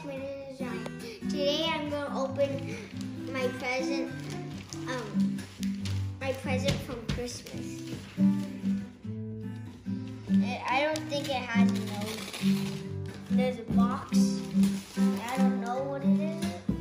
Minute Design. Today I'm going to open my present from Christmas. I don't think it has a nose. There's a box. I don't know what it is.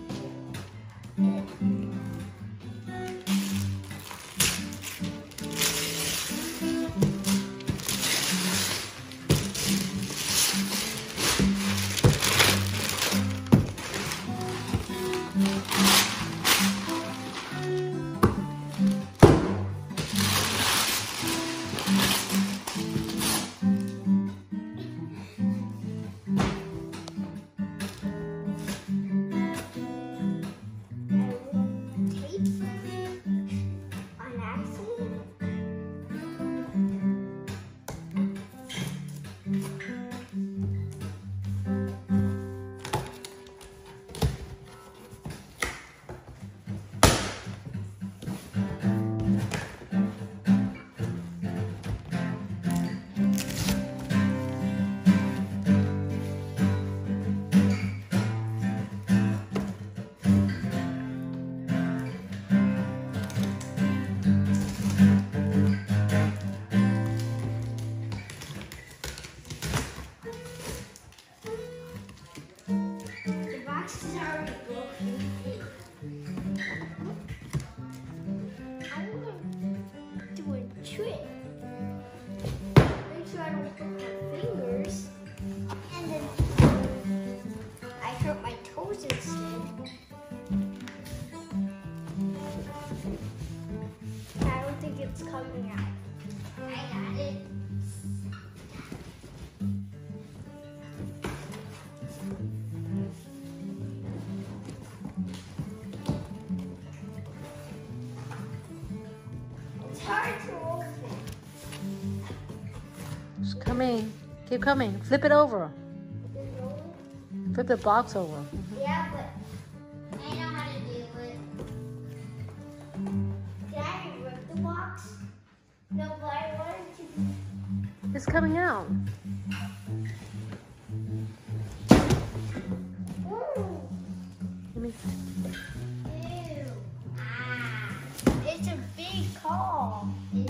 It's coming out. I got it. It's hard to open. It's coming. Keep coming. Flip it over. Flip the box over. Yeah, but I know how to do it. Did I rip the box? No, but I wanted to. It's coming out. Ooh. Let me see. Ew. Ah. It's a big call.